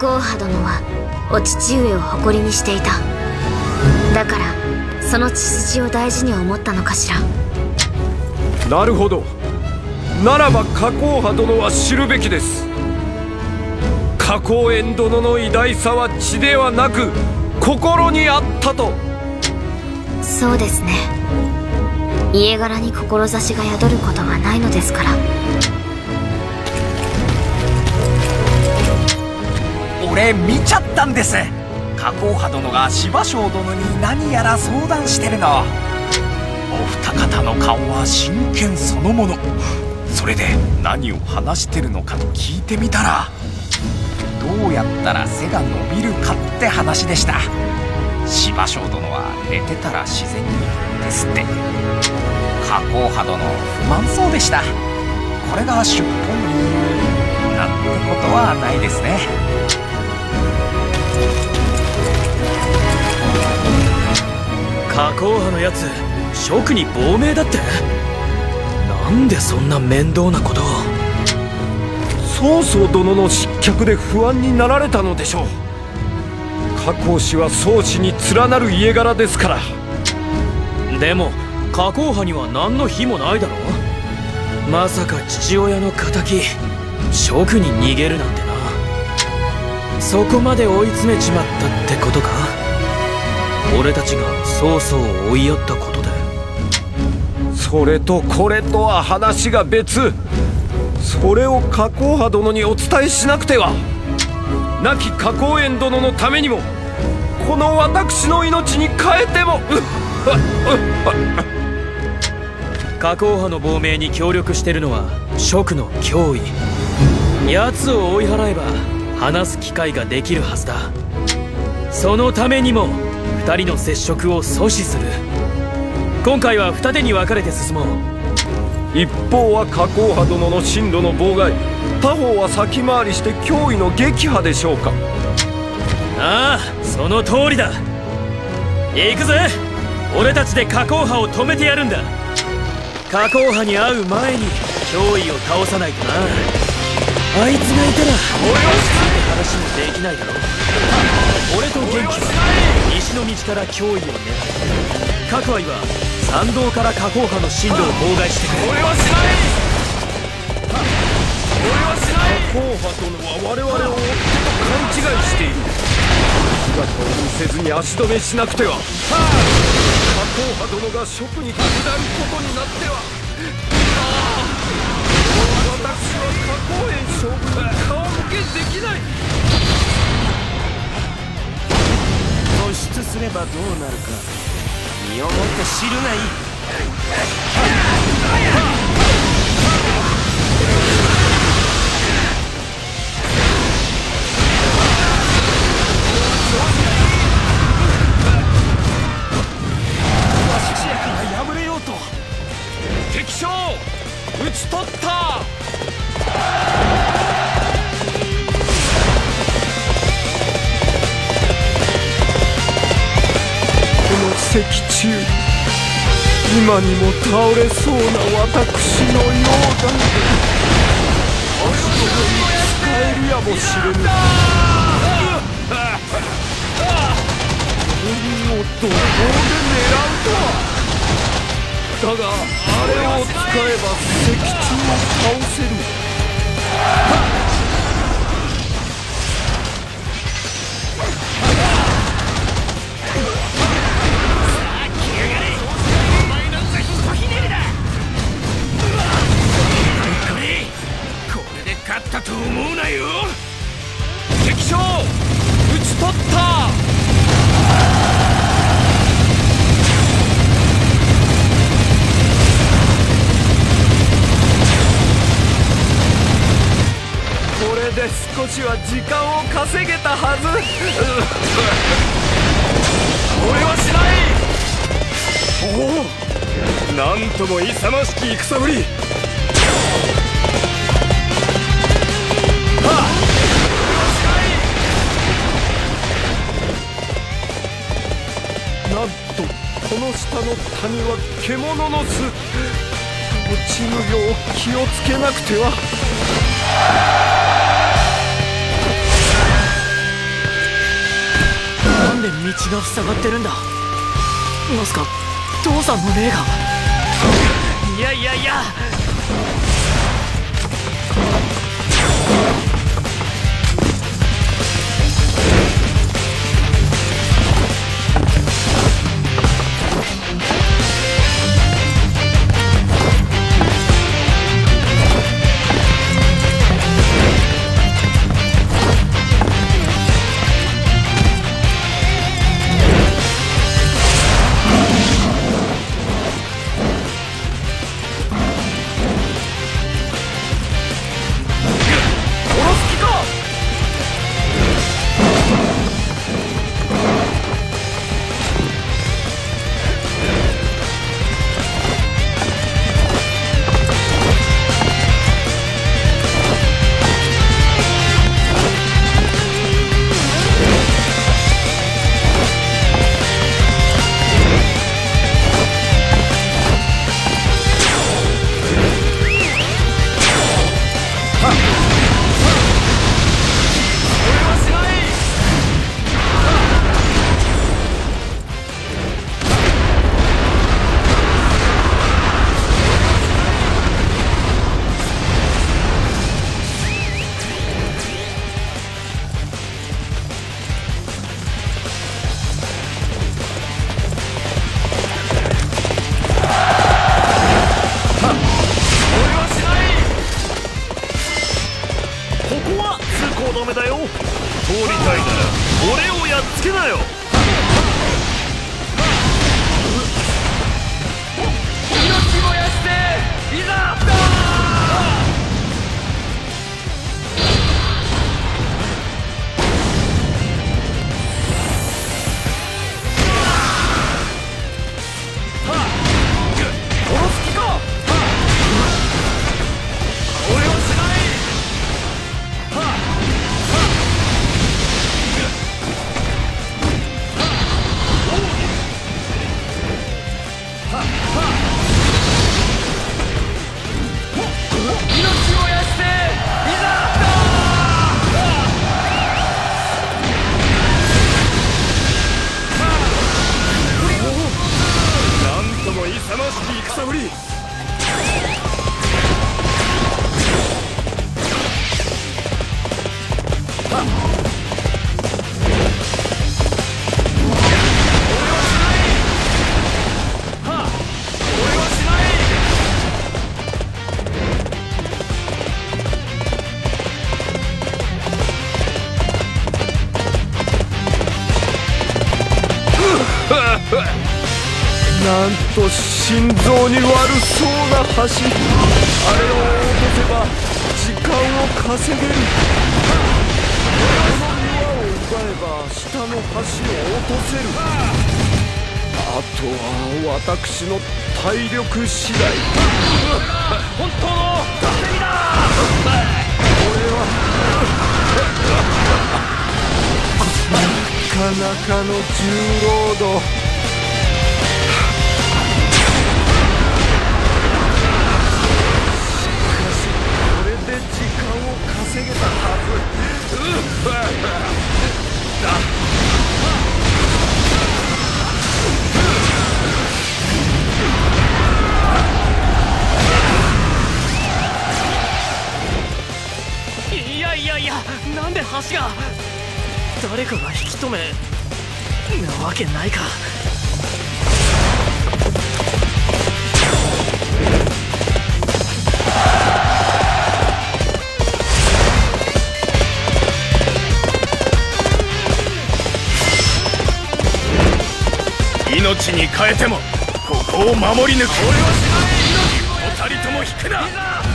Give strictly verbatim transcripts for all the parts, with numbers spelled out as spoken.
王派殿はお父上を誇りにしていた。だからその血筋を大事に思ったのかしら。 なるほど。ならば花公派殿は知るべきです。花公園殿の偉大さは血ではなく心にあったと。 そうですね。家柄に志が宿ることはないのですから。 俺見ちゃったんです。花公派殿が芝生殿に何やら相談してるの。お二方の顔は真剣そのもの。それで何を話してるのかと聞いてみたら、どうやったら背が伸びるかって話でした。芝生殿は寝てたら自然にですって。花公派殿不満そうでした。これが出奔理由なんてことはないですね。 花公派のやつ職に亡命だって。なんでそんな面倒なことを。 曹操殿の失脚で不安になられたのでしょう。花公氏は曹氏に連なる家柄ですから。 でも花公派には何の非もないだろう。まさか父親の敵職に逃げるなんてな。そこまで追い詰めちまったってことか。俺たちが曹操を追いやったことで。 それとこれとは話が別。それを花公派殿にお伝えしなくては。亡き花公園殿のためにもこの私の命に代えても。 花公派の亡命に協力してるのは蜀の脅威。奴を追い払えば話す機会ができるはずだ。そのためにも二人の接触を阻止する。今回は二手に分かれて進もう。 一方は花公派殿の進路の妨害、他方は先回りして脅威の撃破でしょうか。 ああ、その通りだ。行くぜ。俺たちで花公派を止めてやるんだ。花公派に会う前に脅威を倒さないとな。あいつがいたら俺は話もできないだろう。俺と元気は西の道から脅威を狙う。各愛は参道から花公派の進路を妨害してくれ。俺はしない。俺はしない。 花公派殿は我々を追ってと勘違いしている。姿を見せずに足止めしなくては。花公派殿が蜀に下ることになっては。私は花公園将軍に顔向けできない。 突出すればどうなるか身をもって知るがいい。わしやから破れようと。 敵将討ち取った。石中、今にも倒れそうな私のようだ。足元に使えるやもしれぬ。鬼を怒号で狙うとは。だがあれを使えば石中を倒せる。 勝ったと思うなよ。 敵将討ち取った。これで少しは時間を稼げたはず。俺はしない。おお、なんとも勇ましき戦ぶり。なんとこの下の谷は獣の巣。落ちぬよう気をつけなくては。 で道が塞がってるんだ。まさか父さんの霊が。いやいやいや、 なんと心臓に悪そうな橋。あれを落とせば時間を稼げる。この岩を奪えば下の橋を落とせる。あとは私の体力次第。 本当の稼ぎだ。 これはなかなかの重労働。稼げたはず。 いやいやいや、なんで橋が。誰かが引き止めなわけないか。 命に変えてもここを守り抜く。俺はしない。おたりとも引くな。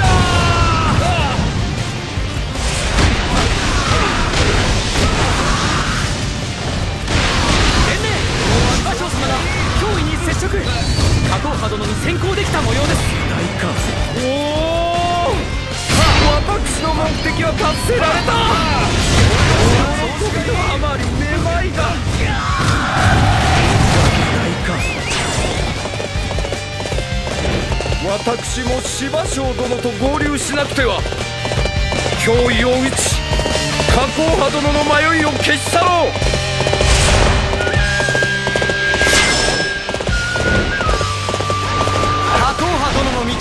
伝令、芝生様が脅威に接触。加工派殿に先行できた模様です。 ないか。おお、私の目的は達せられた。喜びのあまりめまいが。私も芝生殿と合流しなくては。脅威を打ち加工派殿の迷いを消し去ろう。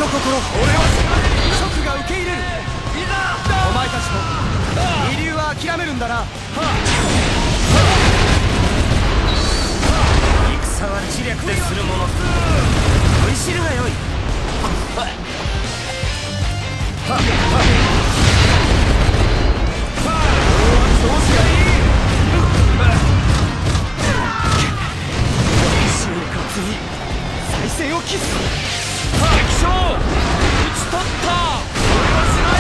心、俺は蜀が受け入れる。お前たちも二流は諦めるんだな。戦は知略でするもの。取り知るがよい。調子がいい。就活に再戦を期す。敵将討ち取った。俺はしない。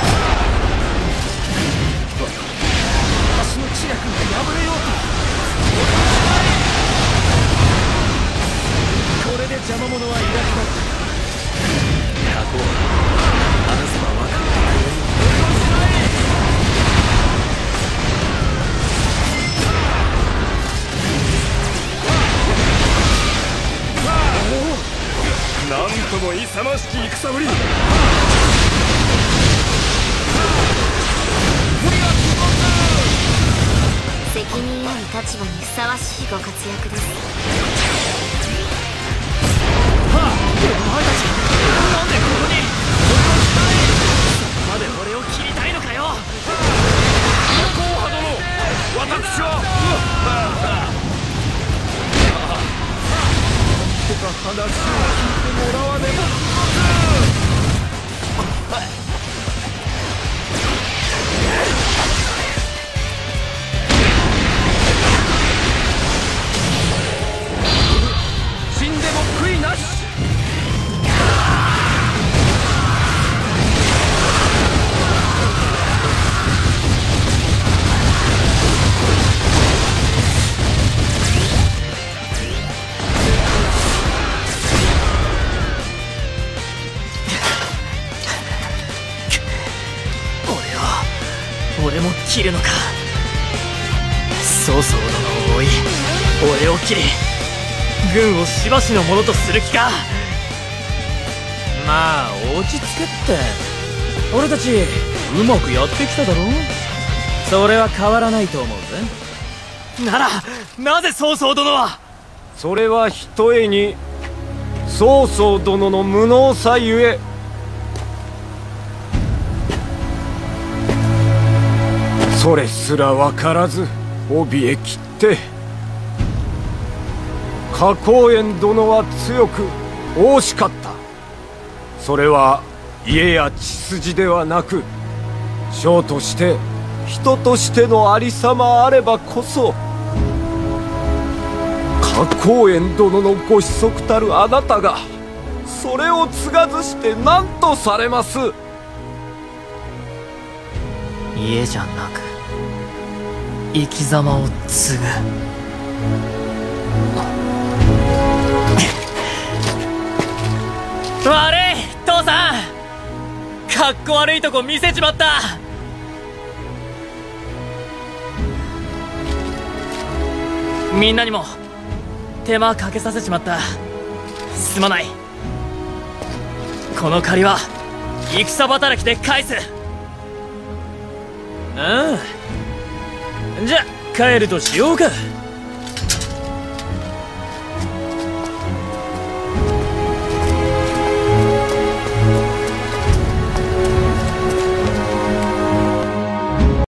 私の知略が破れようと。俺はしない。これで邪魔者はいなくなった。過去は話せば分かる。俺はしない。 なんとも勇ましき戦ぶり。 責任ある立場にふさわしいご活躍です。 はあ、お前たちなんでここに。そこまで俺を切りたいのかよ。 高波殿、私はとか話を聞いてもらわねば。死んでも悔いなし。 俺も切るのか。曹操殿を追い俺を切り軍をしばしのものとする気か。 まあ落ち着けって。俺たちうまくやってきただろ。それは変わらないと思うぜ。 ならなぜ曹操殿は。 それはひとえに曹操殿の無能さゆえ。それすら分からず怯えきって花公園殿は強く惜しかった。それは家や血筋ではなく将として人としてのありさまあればこそ。花公園殿のご子息たるあなたがそれを継がずして何とされます。 家じゃなく生き様を継ぐ。悪い父さん、かっこ悪いとこ見せちまった。みんなにも手間かけさせちまった。すまない。この借りは戦働きで返す。 ああ、じゃ帰るとしようか。